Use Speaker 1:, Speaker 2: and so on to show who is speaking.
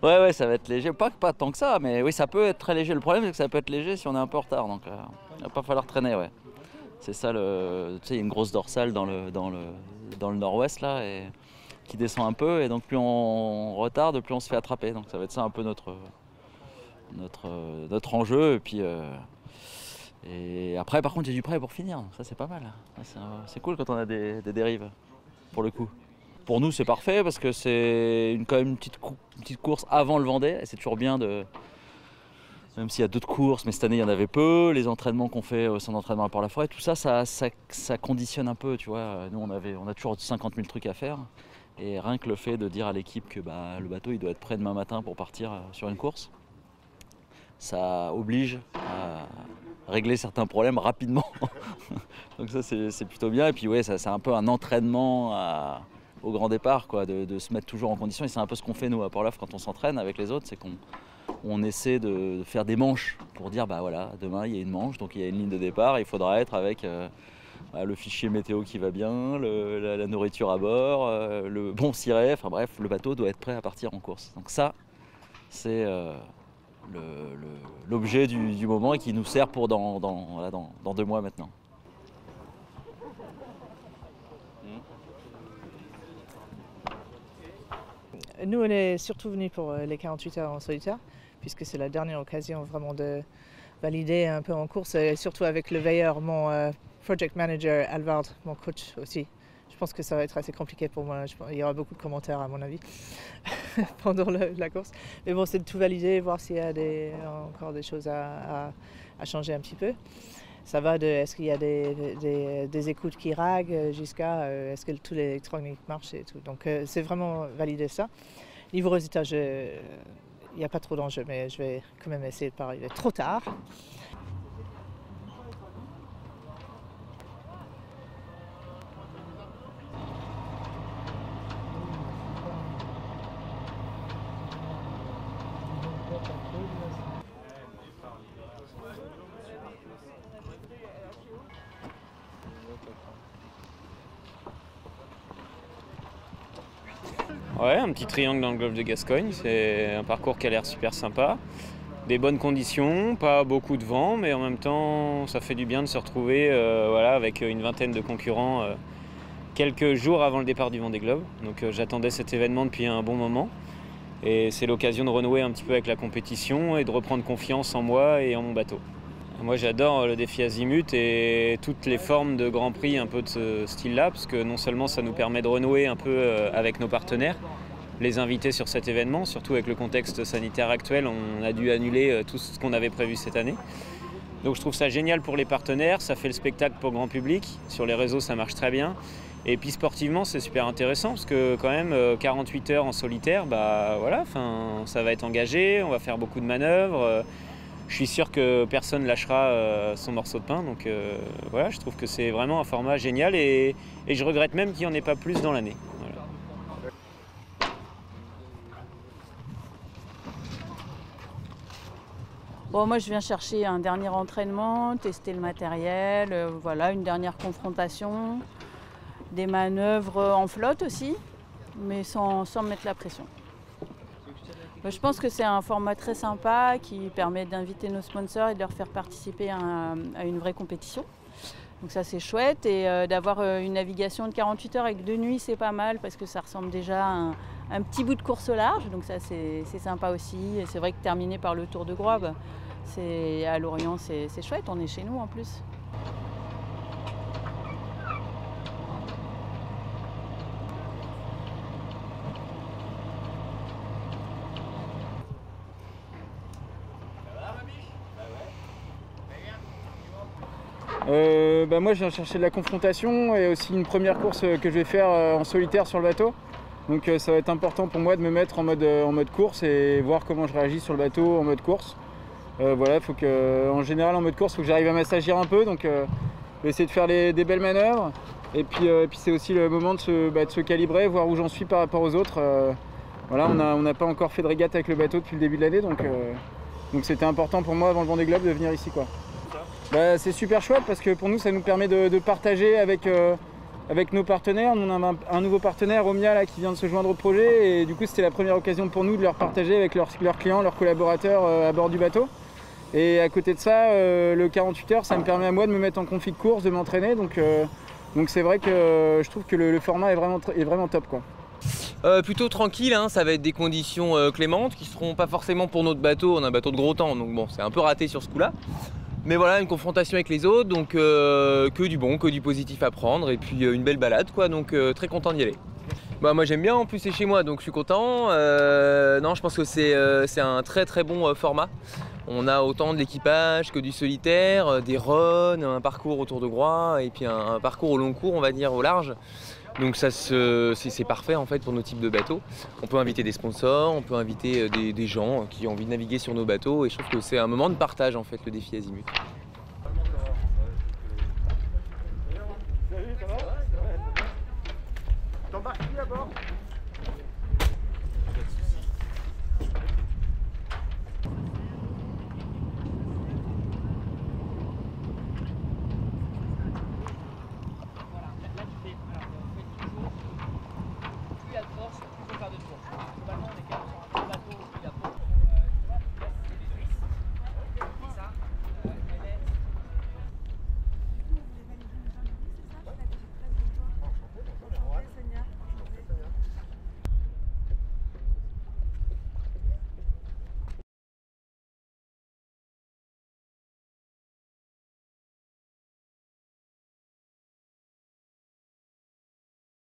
Speaker 1: Ouais, ouais, ça va être léger. Pas tant que ça, mais oui, ça peut être très léger. Le problème, c'est que ça peut être léger si on est un peu en retard. Donc, il va pas falloir traîner, ouais. C'est ça, tu sais, il y a une grosse dorsale dans le nord-ouest, là, et qui descend un peu. Et donc, plus on retarde, plus on se fait attraper. Donc, ça va être ça un peu notre enjeu. Et après, par contre, j'ai du prêt pour finir. Donc ça, c'est pas mal. C'est cool quand on a des dérives, pour le coup. Pour nous, c'est parfait parce que c'est quand même une petite course avant le Vendée. Et c'est toujours bien même s'il y a d'autres courses, mais cette année, il y en avait peu. Les entraînements qu'on fait au centre d'entraînement à Port-la-Forêt, tout ça, ça conditionne un peu, tu vois. Nous, on a toujours 50 000 trucs à faire. Et rien que le fait de dire à l'équipe que le bateau, il doit être prêt demain matin pour partir sur une course, ça oblige à régler certains problèmes rapidement. Donc ça, c'est plutôt bien. Et puis ouais, c'est un peu un entraînement au grand départ, quoi, de se mettre toujours en condition. Et c'est un peu ce qu'on fait nous à Port-Laf quand on s'entraîne avec les autres, c'est qu'on essaie de faire des manches pour dire bah voilà, demain il y a une manche, donc il y a une ligne de départ, il faudra être avec le fichier météo qui va bien, la nourriture à bord, le bon ciré, enfin bref, le bateau doit être prêt à partir en course. Donc ça, c'est l'objet du moment et qui nous sert pour dans 2 mois maintenant.
Speaker 2: Nous, on est surtout venus pour les 48 heures en solitaire, puisque c'est la dernière occasion vraiment de valider un peu en course, et surtout avec le veilleur, mon project manager Alvard, mon coach aussi. Je pense que ça va être assez compliqué pour moi. Il y aura beaucoup de commentaires à mon avis pendant la course. Mais bon, c'est de tout valider, voir s'il y a encore des choses à changer un petit peu. Ça va de est-ce qu'il y a des écoutes qui raguent jusqu'à est-ce que tout l'électronique marche et tout. Donc c'est vraiment valider ça. Niveau résultat, il n'y a pas trop d'enjeux, mais je vais quand même essayer de ne pas arriver trop tard.
Speaker 3: Ouais, un petit triangle dans le golfe de Gascogne, c'est un parcours qui a l'air super sympa. Des bonnes conditions, pas beaucoup de vent, mais en même temps, ça fait du bien de se retrouver avec une vingtaine de concurrents quelques jours avant le départ du Vendée Globe. Donc j'attendais cet événement depuis un bon moment. Et c'est l'occasion de renouer un petit peu avec la compétition et de reprendre confiance en moi et en mon bateau. Moi j'adore le défi Azimut et toutes les formes de Grand Prix un peu de ce style-là, parce que non seulement ça nous permet de renouer un peu avec nos partenaires, les inviter sur cet événement, surtout avec le contexte sanitaire actuel, on a dû annuler tout ce qu'on avait prévu cette année. Donc je trouve ça génial pour les partenaires, ça fait le spectacle pour le grand public, sur les réseaux ça marche très bien. Et puis sportivement c'est super intéressant parce que quand même 48 heures en solitaire, ça va être engagé, on va faire beaucoup de manœuvres. Je suis sûr que personne lâchera son morceau de pain, donc je trouve que c'est vraiment un format génial et je regrette même qu'il n'y en ait pas plus dans l'année. Voilà.
Speaker 4: Bon, moi je viens chercher un dernier entraînement, tester le matériel, une dernière confrontation, des manœuvres en flotte aussi, mais sans me mettre la pression. Je pense que c'est un format très sympa qui permet d'inviter nos sponsors et de leur faire participer à une vraie compétition. Donc ça c'est chouette et d'avoir une navigation de 48 heures avec 2 nuits c'est pas mal parce que ça ressemble déjà à un petit bout de course au large. Donc ça c'est sympa aussi. Et c'est vrai que terminer par le Tour de Groab, à Lorient c'est chouette, on est chez nous en plus.
Speaker 5: Moi je viens chercher de la confrontation et aussi une première course que je vais faire en solitaire sur le bateau. Donc ça va être important pour moi de me mettre en mode course et voir comment je réagis sur le bateau en mode course. En général en mode course il faut que j'arrive à m'assagir un peu, donc je vais essayer de faire des belles manœuvres. Et puis c'est aussi le moment de se calibrer, voir où j'en suis par rapport aux autres. On n'a pas encore fait de régate avec le bateau depuis le début de l'année, donc c'était important pour moi avant le Vendée Globe de venir ici, quoi. C'est super chouette parce que pour nous ça nous permet de partager avec avec nos partenaires. On a un nouveau partenaire, Omnia, là, qui vient de se joindre au projet. Et du coup, c'était la première occasion pour nous de leur partager avec leurs clients, leurs collaborateurs à bord du bateau. Et à côté de ça, le 48 heures, ça me permet à moi de me mettre en config course, de m'entraîner. Donc c'est vrai que je trouve que le format est vraiment top, quoi.
Speaker 6: Plutôt tranquille, hein, ça va être des conditions clémentes qui seront pas forcément pour notre bateau. On a un bateau de gros temps, donc bon, c'est un peu raté sur ce coup-là. Mais voilà, une confrontation avec les autres, donc que du bon, que du positif à prendre, et puis une belle balade, quoi, donc très content d'y aller. Bah, moi j'aime bien, en plus c'est chez moi, donc je suis content. Non, je pense que c'est un très très bon format. On a autant de l'équipage que du solitaire, des runs, un parcours autour de Groix, et puis un parcours au long cours, on va dire, au large. Donc c'est parfait en fait pour nos types de bateaux. On peut inviter des sponsors, on peut inviter des gens qui ont envie de naviguer sur nos bateaux, et je trouve que c'est un moment de partage en fait, le défi Azimut.
Speaker 7: T'embarques qui à bord ?